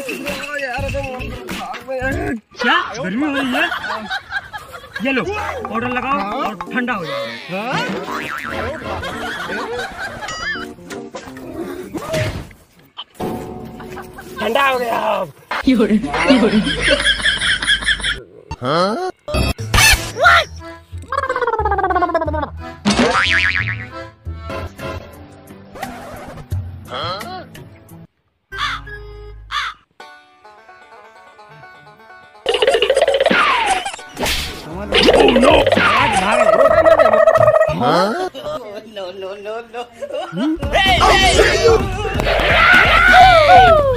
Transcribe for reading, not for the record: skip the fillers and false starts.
क्या गर्मी हो रही है? ये लो पाउडर लगाओ और ठंडा हो जाएगा। ठंडा हो गया अब। हाँ? Oh no! Huh? No, no, no, no. Hey, hey!